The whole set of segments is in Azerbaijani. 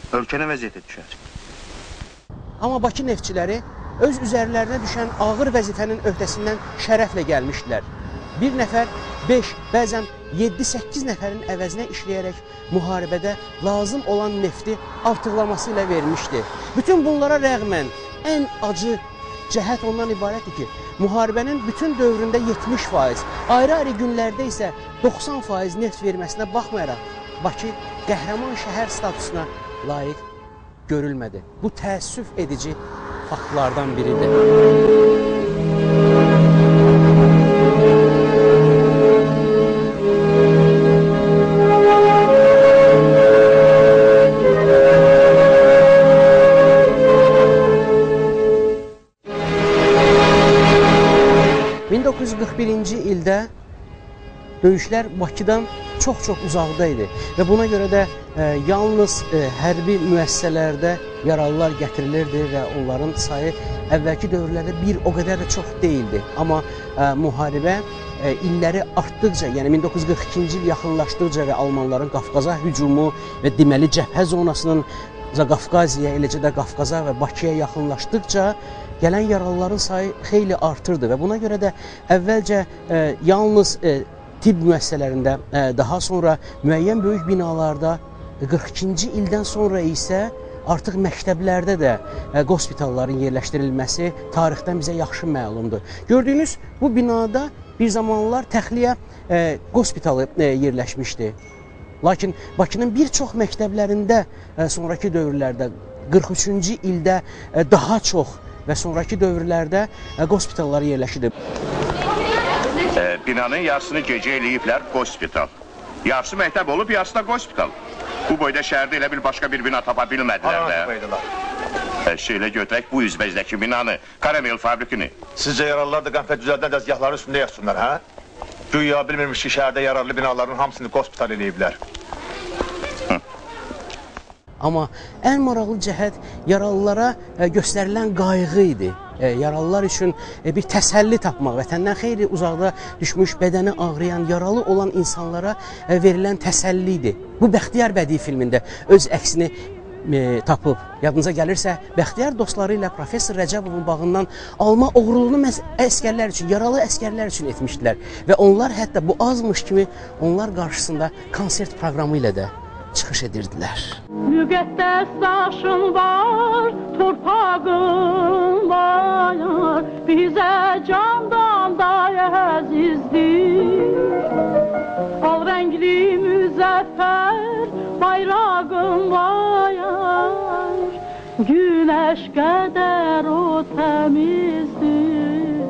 ölkənə vəziyyətə düşər. Amma Bakı neftçiləri öz üzərlərinə düşən ağır vəzifənin öhdəsindən şərəflə gəlmişdilər. Bir nəfər 5, bəzən 7-8 nəfərin əvəzinə işləyərək müharibədə lazım olan nefti artıqlaması ilə vermişdi. Bütün bunlara rəğmən ən acı cəhət ondan ibarətdir ki, müharibənin bütün dövründə 70%, ayrı-ayrı günlərdə isə 90% neft verməsinə baxmayaraq, Bakı qəhrəman şəhər statusuna layiq görülmədi. Bu təəssüf edici faktlardan biridir. 1941-ci ildə döyüşlər Bakıdan çox-çox uzaqda idi və buna görə də yalnız hərbi müəssisələrdə yaralılar gətirilirdi və onların sayı əvvəlki dövrlərdə bir o qədər də çox deyildi. Amma müharibə illəri artdıqca, yəni 1942-ci il yaxınlaşdıqca və Almanların Qafqaza hücumu və deməli cəbhə zonasının Zaqafqaziya, eləcə də Qafqaza və Bakıya yaxınlaşdıqca gələn yaralıların sayı xeyli artırdı və buna görə də əvvəlcə yalnız tibb müəssisələrində, daha sonra müəyyən böyük binalarda, 42-ci ildən sonra isə artıq məktəblərdə də qospitalların yerləşdirilməsi tarixdən bizə yaxşı məlumdur. Gördüyünüz bu binada bir zamanlar təxliyə qospitalı yerləşmişdi. Lakin Bakının bir çox məktəblərində sonraki dövrlərdə, 43-cü ildə daha çox və sonraki dövrlərdə qospitallar yerləşidir. Binanın yarısını gecə eləyiblər qospital. Yarısı məktəb olub, yarısı da qospital. Bu boyda şəhərdə elə bir başqa bir bina tapa bilmədilər də. Şeylə götürək bu üzbəzdəki binanı, karamel fabrikini. Sizcə yaralılar da qənfə düzəldən dəzgahları üstündə yatsınlar, hə? Güya bilmirmiş ki, şəhərdə yararlı binaların hamısını qospital eləyiblər. Amma ən maraqlı cəhət yaralılara göstərilən qayğı idi. Yaralılar üçün bir təsəlli tapmaq, vətəndən xeyli uzaqda düşmüş, bədəni ağrıyan, yaralı olan insanlara verilən təsəlli idi. Bu Bəxtiyar bədii filmində öz əksini tapıb. Yadınıza gəlirsə, Bəxtiyar dostları ilə Professor Rəcəbovun bağından alma oğruluğunu əskərlər üçün, yaralı əskərlər üçün etmişdilər. Və onlar hətta bu azmış kimi onlar qarşısında konsert proqramı ilə də çıxış edirdilər. Müqəddəs daşın var, torpağın var, bizə candan da əzizdir. Al rəngli müzəffər bayrağın var, günəş qədər o təmizdir.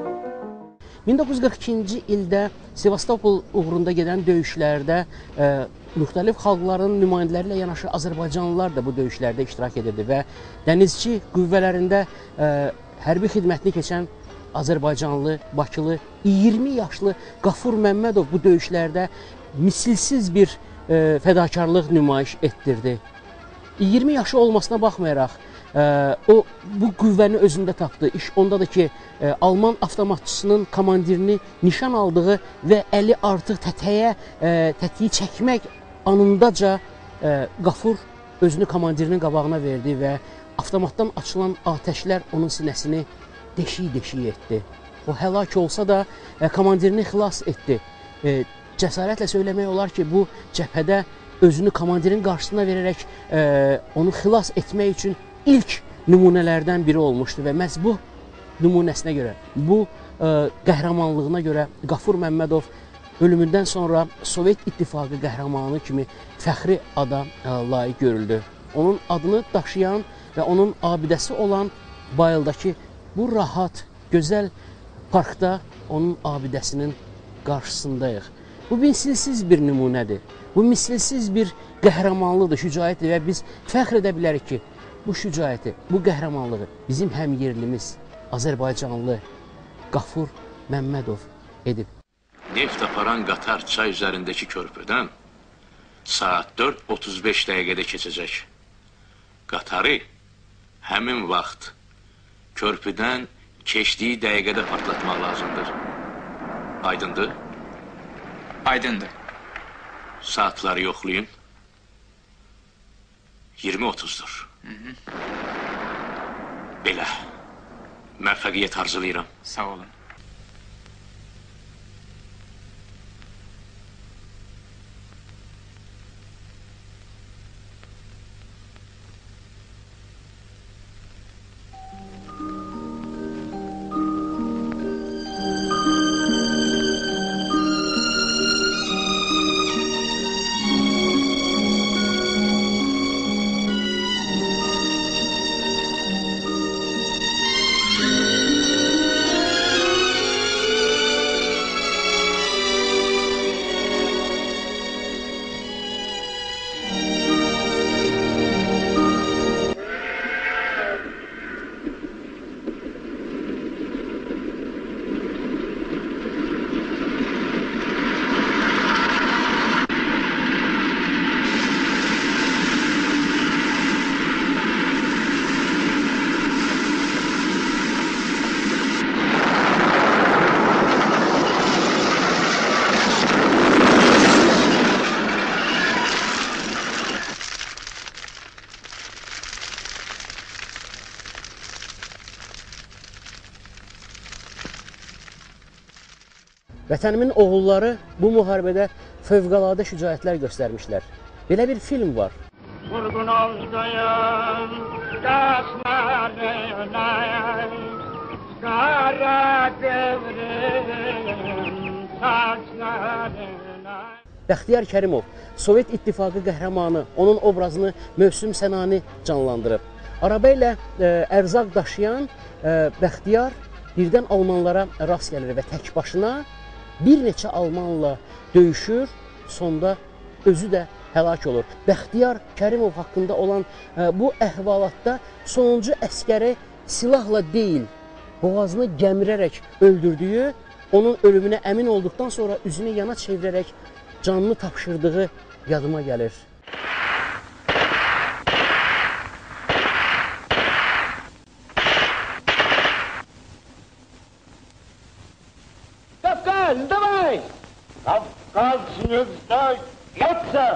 1942-ci ildə Sevastopol uğrunda gedən döyüşlərdə müxtəlif xalqların nümayəndələri ilə yanaşı Azərbaycanlılar da bu döyüşlərdə iştirak edirdi və dənizçi qüvvələrində hərbi xidmətini keçən Azərbaycanlı, Bakılı 20 yaşlı Qafur Məmmədov bu döyüşlərdə misilsiz bir fədakarlıq nümayiş etdirdi. 20 yaşı olmasına baxmayaraq o bu qüvvəni özündə tapdı. İş ondadır ki, Alman avtomatçısının komandirini nişan aldığı və əli artıq tətiyi çəkmək anındaca Qafur özünü komandirinin qabağına verdi və avtomatdan açılan atəşlər onun sinəsini deşik-deşik etdi. O həlak olsa da komandirini xilas etdi. Cəsarətlə söyləmək olar ki, bu cəbhədə özünü komandirin qarşısına verərək onu xilas etmək üçün ilk nümunələrdən biri olmuşdu və məhz bu nümunəsinə görə, bu qəhrəmanlığına görə Qafur Məmmədov ölümündən sonra Sovet İttifaqı qəhrəmanı kimi fəxri ada layiq görüldü. Onun adını daşıyan və onun abidəsi olan Bayıldakı bu rahat, gözəl parkda onun abidəsinin qarşısındayıq. Bu misilsiz bir nümunədir. Bu misilsiz bir qəhrəmanlıqdır, şücaətdir və biz fəxr edə bilərik ki, bu şücaəti, bu qəhrəmanlığı bizim həmyerlimiz, Azərbaycanlı Qafur Məmmədov edib. Neft aparan qatar çay üzərindəki körpüdən saat 4:35 dəqiqədə keçəcək. Qatarı həmin vaxt körpüdən keçdiyi dəqiqədə partlatmaq lazımdır. Aydındır? Aydındır. Saatları yoxlayın. 20-30'dur. Belə, müvəffəqiyyət arzulayıram. Sağ olun. Vətənimin oğulları bu müharibədə fövqəladə şücaətlər göstərmişlər. Belə bir film var. Vurgun oldayım, daşlarına, qara devrim saçlarına. Bəxtiyar Kərimov, Sovet İttifaqı qəhrəmanı, onun obrazını Mövsüm Sənani canlandırıb. Araba ilə ərzaq daşıyan Bəxtiyar birdən almanlara rast gəlir və tək başına bir neçə almanla döyüşür, sonda özü də həlak olur. Bəxtiyar Kərimov haqqında olan bu əhvalatda sonuncu əskəri silahla deyil, boğazını gəmirərək öldürdüyü, onun ölümünə əmin olduqdan sonra üzünü yana çevirərək canını tapşırdığı yadıma gəlir. Kafkaz, davay! Kafkaz sınıfta yatsa!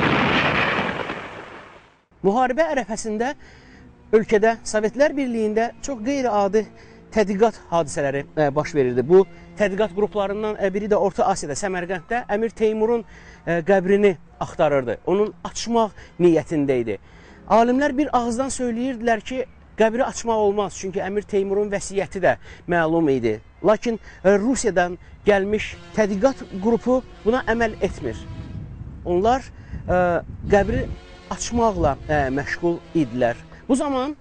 Müharibə ərəfəsində ölkədə Sovetlər Birliyində çox qeyri-adi tədqiqat hadisələri baş verirdi. Bu tədqiqat qruplarından biri də Orta Asiyada, Səmərqənddə Əmir Teymurun qəbrini axtarırdı. Onun açmaq niyyətində idi. Alimlər bir ağızdan söyləyirdilər ki, qəbri açmaq olmaz, çünki Əmir Teymurun vəsiyyəti də məlum idi. Lakin Rusiyadan gəlmiş tədqiqat qrupu buna əməl etmir. Onlar qəbri açmaqla məşğul idilər. Bu zaman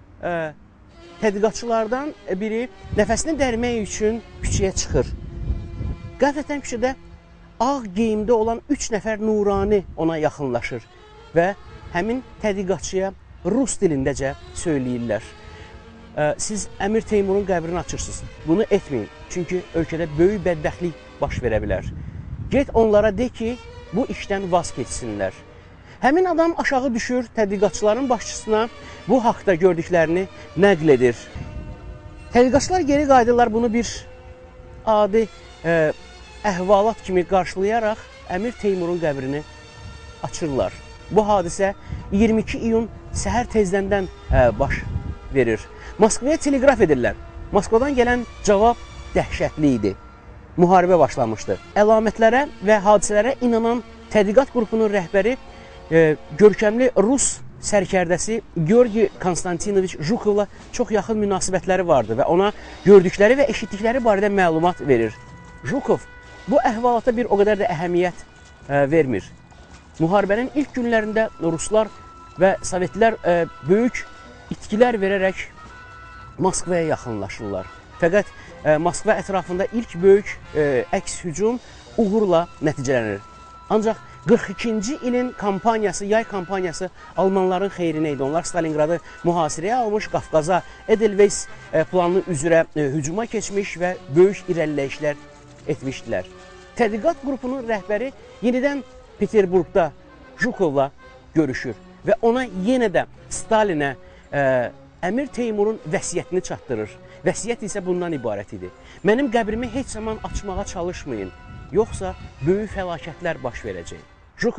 tədqiqatçılardan biri nəfəsini dərmək üçün küçəyə çıxır. Qəflətən küçədə ağ geyimdə olan 3 nəfər nurani ona yaxınlaşır və həmin tədqiqatçıya rus dilindəcə söyləyirlər. Siz Əmir Teymurun qəbrini açırsınız. Bunu etməyin, çünki ölkədə böyük bədbəxtlik baş verə bilər. Get onlara de ki, bu işdən vaz keçsinlər. Həmin adam aşağı düşür, tədqiqatçıların başçısına bu haqda gördüklərini nəql edir. Tədqiqatçılar geri qayıdırlar, bunu bir adi əhvalat kimi qarşılayaraq Əmir Teymurun qəbrini açırlar. Bu hadisə 22 iyun səhər tezdəndən baş verir. Moskvaya teleqraf edirlər. Moskvadan gələn cavab dəhşətli idi. Müharibə başlamışdı. Əlamətlərə və hadisələrə inanan tədqiqat qrupunun rəhbəri görkəmli rus sərkərdəsi Georgi Konstantinoviç Jhukovla çox yaxın münasibətləri vardı və ona gördükləri və eşitdikləri barədə məlumat verir. Jhukov bu əhvalata bir o qədər də əhəmiyyət vermir. Müharibənin ilk günlərində ruslar və sovetlər böyük itkilər verərək Moskvaya yaxınlaşırlar. Fəqət Moskva ətrafında ilk böyük əks hücum uğurla nəticələnir. Ancaq 42-ci ilin kampaniyası, yay kampaniyası almanların xeyrinə idi. Onlar Stalingradı mühasirəyə almış, Qafqaza Edelweiss planı üzrə hücuma keçmiş və böyük irəliləyişlər etmişdilər. Tədqiqat qrupunun rəhbəri yenidən Peterburqda Jhukovla görüşür və ona yenə də Stalinə Əmir Teymurun vəsiyyətini çatdırır. Vəsiyyət isə bundan ibarət idi. Mənim qəbrimi heç zaman açmağa çalışmayın, yoxsa böyük fəlakətlər baş verəcək. Jhukov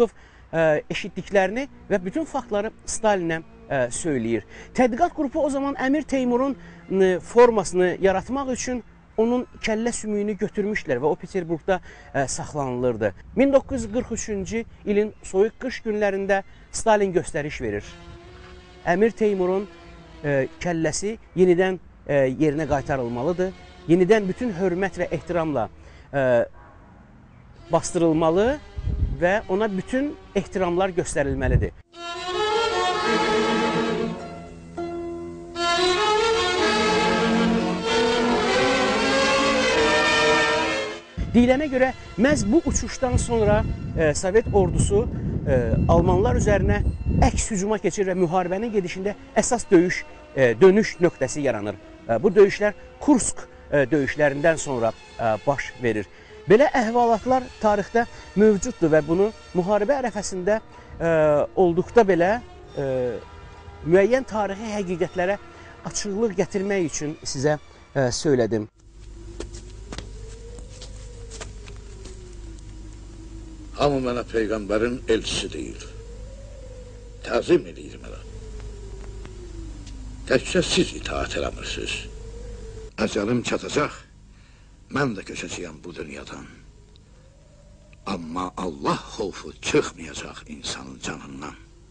eşitdiklərini və bütün faktları Stalinə söyləyir. Tədqiqat qrupu o zaman Əmir Teymurun formasını yaratmaq üçün onun kəllə sümüyünü götürmüşlər və o Peterburqda saxlanılırdı. 1943-cü ilin soyuq qış günlərində Stalin göstəriş verir. Əmir Teymurun kəlləsi yenidən yerinə qaytarılmalıdır. Yenidən bütün hörmət və ehtiramla bastırılmalı və ona bütün ehtiramlar göstərilməlidir. Deyilənə görə məhz bu uçuşdan sonra Sovet ordusu Almanlar üzərinə əks hücuma keçir və müharibənin gedişində əsas dönüş nöqtəsi yaranır. Bu döyüşlər Kursk döyüşlərindən sonra baş verir. Belə əhvalatlar tarixdə mövcuddur və bunu müharibə ərəfəsində olduqda belə müəyyən tarixi həqiqətlərə açıqlıq gətirmək üçün sizə söylədim. Hamı mənə Peyğəmbərin elçisi deyir. Təzim edir mənə. Təkcə siz itaat eləmirsiniz. Əcəlim çatacaq, mən də köçəcəyəm bu dünyadan. Amma Allah xofu çıxmayacaq insanın canından.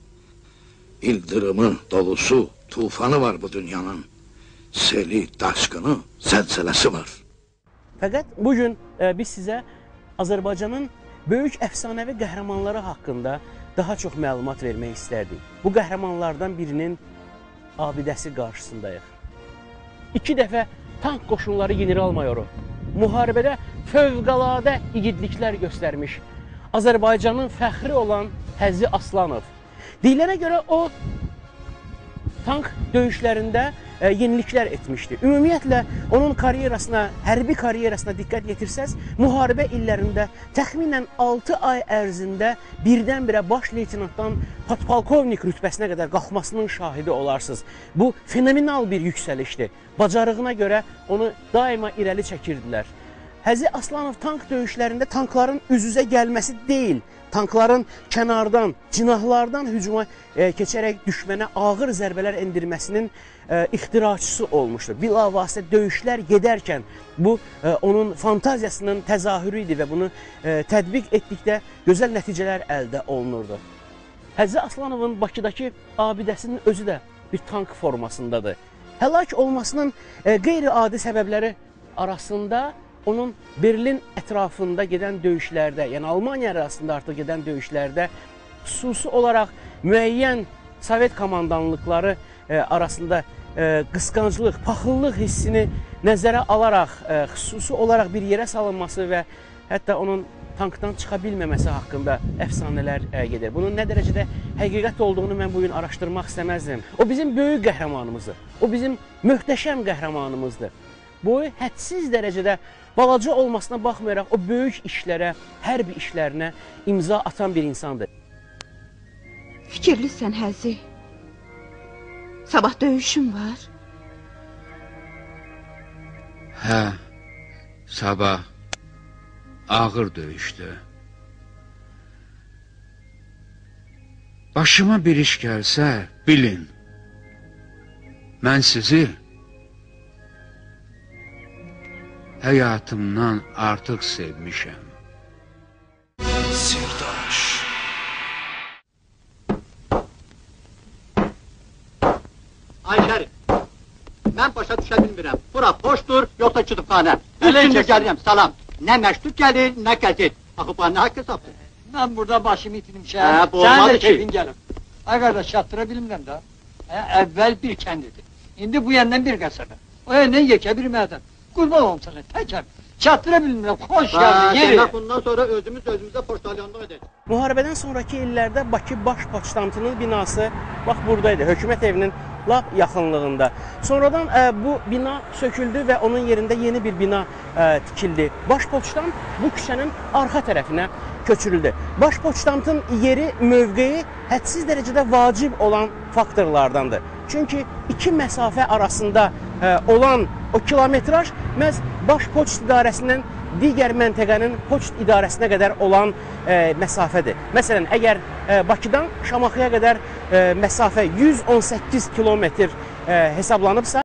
İldırımı, dolusu, tufanı var bu dünyanın. Seli, daşqını, zəlzələsi var. Fəqət bugün biz sizə Azərbaycanın böyük əfsanəvi qəhrəmanları haqqında daha çox məlumat vermək istərdik. Bu qəhrəmanlardan birinin abidəsi qarşısındayıq. 2 dəfə tank qoşunları general-mayoru, müharibədə fövqəladə igidliklər göstərmiş Azərbaycanın fəxri olan Həzi Aslanov. Deyilənə görə o tank döyüşlərində yeniliklər etmişdi. Ümumiyyətlə, onun karyerasına, hərbi karyerasına diqqət yetirsəz, müharibə illərində təxminən 6 ay ərzində birdən-birə baş leytinantdan podpolkovnik rütbəsinə qədər qalxmasının şahidi olarsınız. Bu, fenomenal bir yüksəlişdir. Bacarığına görə onu daima irəli çəkirdilər. Həzi Aslanov tank döyüşlərində tankların üz-üzə gəlməsi deyil, tankların kənardan, cinahlardan hücuma keçərək düşmənə ağır zərbələr endirməsinin ixtiraçısı olmuşdur. Bilavasitə döyüşlər gedərkən bu onun fantaziyasının təzahürü idi və bunu tətbiq etdikdə gözəl nəticələr əldə olunurdu. Həzi Aslanovun Bakıdakı abidəsinin özü də bir tank formasındadır. Həlak olmasının qeyri-adi səbəbləri arasında onun Berlin ətrafında gedən döyüşlərdə, yəni Almaniya arasında artıq gedən döyüşlərdə xüsusi olaraq müəyyən Sovet komandanlıqları arasında qısqanclıq, paxıllıq hissini nəzərə alaraq xüsusi olaraq bir yerə salınması və hətta onun tankdan çıxa bilməməsi haqqında əfsanələr gedir. Bunun nə dərəcədə həqiqət olduğunu mən bugün araşdırmaq istəməzdim. O bizim böyük qəhrəmanımızdır. O bizim möhtəşəm qəhrəmanımızdır. Boyu hədsiz dərəcədə balaca olmasına baxmayaraq o böyük işlərə, hərbi işlərinə imza atan bir insandır. Fikirlisən Həzi. Sabah döyüşüm var. Hə, sabah ağır döyüşdü. Başıma bir iş gəlsə, bilin. Mən sizi həyatımdan artıq sevmişəm. Sirdaş. Ayşəri, mən başa düşə bilmirəm. Bura boşdur, yoxsa kütüpxanə. Üçüncü gəlirəm, salam. Nə məktub gəlir, nə qəzet. Axı, bu nə haqq hesabdır? Mən burada başımı itirmişəm. Sən də keyfin gəlib. Ay qardaş, çatdıra bilmirəm də. Əvvəl bir kəndidir. İndi bu yəndən bir qəsəbə. O yəndən yekə bir mədən. Qurban olum sana, təkəm. Çatdıra bilmirəm, xoş gəldin, yeri. Bundan sonra özümüzə poçtalyanlıq edək. Müharibədən sonraki illərdə Bakı Baş Poçtantının binası bax buradaydı, hökumət evinin lap yaxınlığında. Sonradan bu bina söküldü və onun yerində yeni bir bina tikildi. Baş Poçtant bu küçənin arxa tərəfinə köçürüldü. Baş Poçtantın yeri, mövqeyi hədsiz dərəcədə vacib olan faktorlardandır. Çünki iki məsafə arasında olan o kilometraj məhz Baş Poçt İdarəsindən digər məntəqənin poçt idarəsinə qədər olan məsafədir. Məsələn, əgər Bakıdan Şamaxıya qədər məsafə 118 kilometr hesablanıbsa,